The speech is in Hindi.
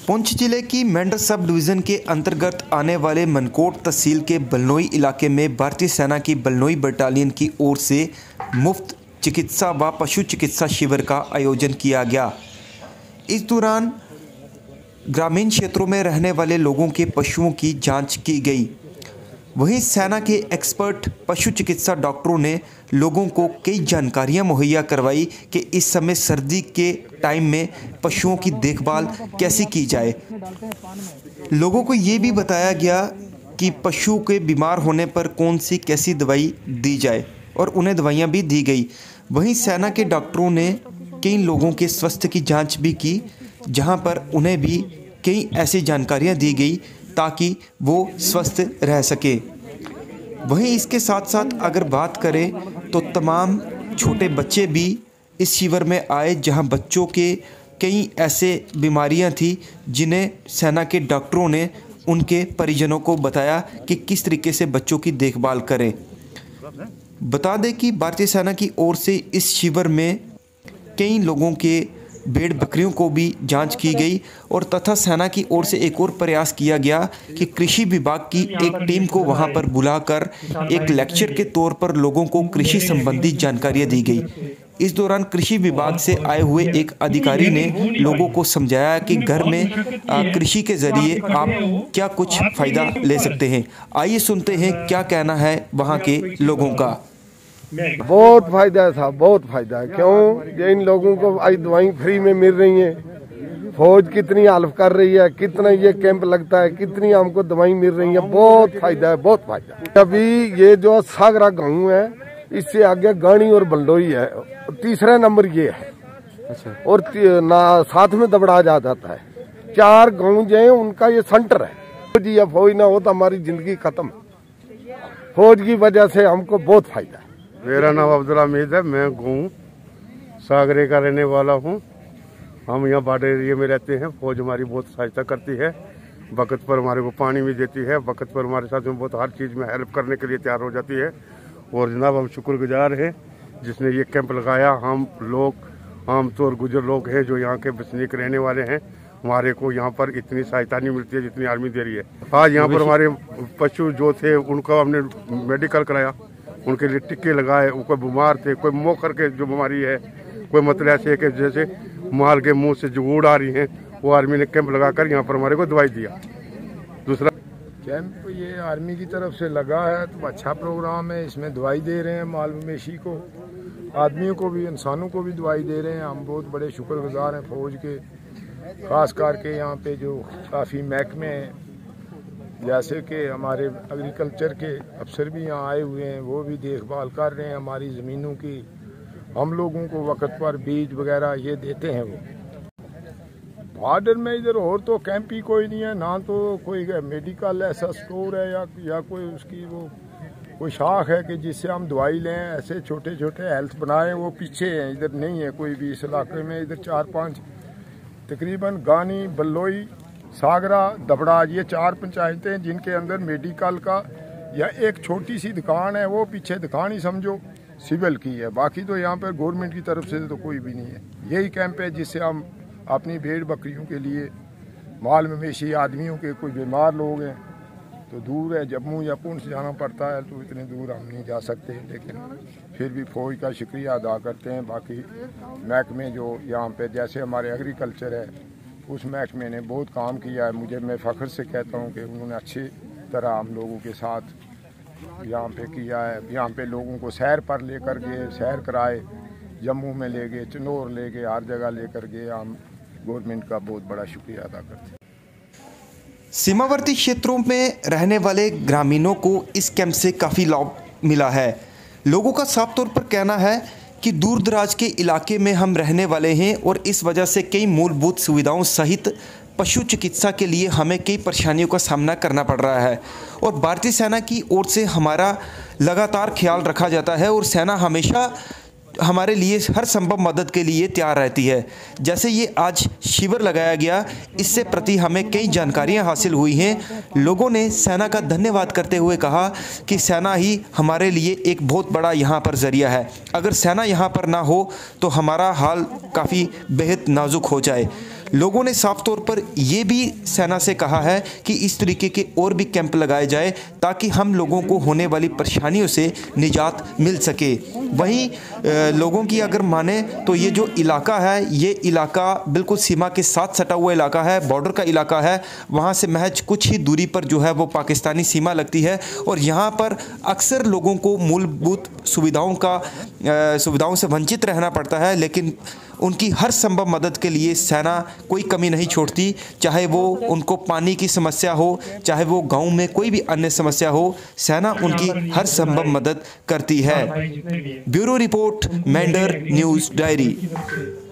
पुंछ जिले की मेंढर सब डिवीज़न के अंतर्गत आने वाले मनकोट तहसील के बलनोई इलाके में भारतीय सेना की बलनोई बटालियन की ओर से मुफ्त चिकित्सा व पशु चिकित्सा शिविर का आयोजन किया गया। इस दौरान ग्रामीण क्षेत्रों में रहने वाले लोगों के पशुओं की जांच की गई। वहीं सेना के एक्सपर्ट पशु चिकित्सा डॉक्टरों ने लोगों को कई जानकारियां मुहैया करवाई कि इस समय सर्दी के टाइम में पशुओं की देखभाल कैसे की जाए। लोगों को ये भी बताया गया कि पशु के बीमार होने पर कौन सी कैसी दवाई दी जाए और उन्हें दवाइयां भी दी गई। वहीं सेना के डॉक्टरों ने कई लोगों के स्वास्थ्य की जांच भी की, जहां पर उन्हें भी कई ऐसी जानकारियां दी गई ताकि वो स्वस्थ रह सके। वहीं इसके साथ साथ अगर बात करें तो तमाम छोटे बच्चे भी इस शिविर में आए, जहां बच्चों के कई ऐसे बीमारियां थी जिन्हें सेना के डॉक्टरों ने उनके परिजनों को बताया कि किस तरीके से बच्चों की देखभाल करें। बता दें कि भारतीय सेना की ओर से इस शिविर में कई लोगों के भेड़ बकरियों को भी जांच की गई और तथा सेना की ओर से एक और प्रयास किया गया कि कृषि विभाग की एक टीम को वहां पर बुलाकर एक लेक्चर के तौर पर लोगों को कृषि संबंधी जानकारियां दी गई। इस दौरान कृषि विभाग से आए हुए एक अधिकारी ने लोगों को समझाया कि घर में कृषि के जरिए आप क्या कुछ फायदा ले सकते हैं। आइए सुनते हैं क्या कहना है वहां के लोगों का। बहुत फायदा है साहब, बहुत फायदा है। क्यों, ये इन लोगों को आज दवाई फ्री में मिल रही है। फौज कितनी हेल्प कर रही है, कितना ये कैंप लगता है, कितनी हमको दवाई मिल रही है। बहुत फायदा है, बहुत फायदा है। अभी ये जो सागरा गाँव है, इससे आगे गानी और बलडोई है, तीसरा नंबर ये है। अच्छा। और साथ में दबड़ा जाता है। 4 गाँव जो है उनका ये सेंटर है। जी फौज ना हो तो हमारी जिंदगी खत्म। फौज की वजह से हमको बहुत फायदा है। मेरा नाम अब्दुल हमीद है, मैं गाँव सागरे का रहने वाला हूँ। हम यहाँ बॉर्डर एरिया में रहते हैं। फौज हमारी बहुत सहायता करती है, वक्त पर हमारे को पानी भी देती है, वक्त पर हमारे साथ में बहुत हर चीज़ में हेल्प करने के लिए तैयार हो जाती है। और जनाब हम शुक्रगुजार हैं जिसने ये कैंप लगाया। हम लोग आमतौर गुजर लोग हैं जो यहाँ के बसनीक रहने वाले हैं, हमारे को यहाँ पर इतनी सहायता नहीं मिलती है जितनी आर्मी दे रही है। आज यहाँ पर हमारे पशु जो थे उनका हमने मेडिकल कराया, उनके लिए टिक्के लगाए। कोई बीमार थे, कोई मोकर के जो बीमारी है, कोई मतलब ऐसे कि जैसे माल के मुंह से जो ऊड़ आ रही है, वो आर्मी ने कैंप लगाकर यहाँ पर हमारे को दवाई दिया। दूसरा कैंप ये आर्मी की तरफ से लगा है तो अच्छा प्रोग्राम है। इसमें दवाई दे रहे हैं माल मवेशी को, आदमियों को भी, इंसानों को भी दवाई दे रहे हैं। हम बहुत बड़े शुक्रगुजार हैं फौज के, खास करके यहाँ पे जो काफ़ी महकमे हैं, जैसे कि हमारे एग्रीकल्चर के अफसर भी यहाँ आए हुए हैं, वो भी देखभाल कर रहे हैं हमारी ज़मीनों की। हम लोगों को वक्त पर बीज वगैरह ये देते हैं। वो बॉर्डर में इधर और तो कैंप ही कोई नहीं है, ना तो कोई मेडिकल ऐसा स्टोर है या कोई उसकी वो कोई शाख है कि जिससे हम दवाई लें। ऐसे छोटे छोटे हेल्थ बनाए वो पीछे हैं, इधर नहीं है कोई भी इस इलाके में। इधर 4-5 तकरीबन गानी, बल्लोई, सागरा, दबड़ा, ये 4 पंचायतें जिनके अंदर मेडिकल का या एक छोटी सी दुकान है, वो पीछे दुकान ही समझो सिविल की है। बाकी तो यहाँ पर गवर्नमेंट की तरफ से तो कोई भी नहीं है। यही कैंप है जिससे हम अपनी भेड़ बकरियों के लिए, माल मवेशी, आदमियों के कोई बीमार लोग हैं तो दूर है, जम्मू या पुंछ जाना पड़ता है, तो इतने दूर हम नहीं जा सकते, लेकिन फिर भी फौज का शुक्रिया अदा करते हैं। बाकी महकमे जो यहाँ पे, जैसे हमारे एग्रीकल्चर है, उस महकमे ने बहुत काम किया है। मैं फ़ख्र से कहता हूँ कि उन्होंने अच्छी तरह हम लोगों के साथ यहाँ पे किया है। यहाँ पे लोगों को सैर पर लेकर गए, सैर कराए, जम्मू में ले गए, चिन्नौर ले गए, हर जगह लेकर गए। हम गवर्नमेंट का बहुत बड़ा शुक्रिया अदा करते हैं। सीमावर्ती क्षेत्रों में रहने वाले ग्रामीणों को इस कैंप से काफ़ी लाभ मिला है। लोगों का साफ तौर पर कहना है कि दूर दराज के इलाके में हम रहने वाले हैं और इस वजह से कई मूलभूत सुविधाओं सहित पशु चिकित्सा के लिए हमें कई परेशानियों का सामना करना पड़ रहा है और भारतीय सेना की ओर से हमारा लगातार ख्याल रखा जाता है और सेना हमेशा हमारे लिए हर संभव मदद के लिए तैयार रहती है। जैसे ये आज शिविर लगाया गया, इससे प्रति हमें कई जानकारियां हासिल हुई हैं। लोगों ने सेना का धन्यवाद करते हुए कहा कि सेना ही हमारे लिए एक बहुत बड़ा यहाँ पर ज़रिया है। अगर सेना यहाँ पर ना हो तो हमारा हाल काफ़ी बेहद नाजुक हो जाए। लोगों ने साफ तौर पर ये भी सेना से कहा है कि इस तरीके के और भी कैंप लगाए जाए ताकि हम लोगों को होने वाली परेशानियों से निजात मिल सके। वहीं लोगों की अगर माने तो ये जो इलाका है, ये इलाका बिल्कुल सीमा के साथ सटा हुआ इलाका है, बॉर्डर का इलाका है। वहाँ से महज कुछ ही दूरी पर जो है वो पाकिस्तानी सीमा लगती है और यहाँ पर अक्सर लोगों को मूलभूत सुविधाओं से वंचित रहना पड़ता है, लेकिन उनकी हर संभव मदद के लिए सेना कोई कमी नहीं छोड़ती, चाहे वो उनको पानी की समस्या हो, चाहे वो गांव में कोई भी अन्य समस्या हो, सेना उनकी हर संभव मदद करती है। Bureau report, Mendhar news diary.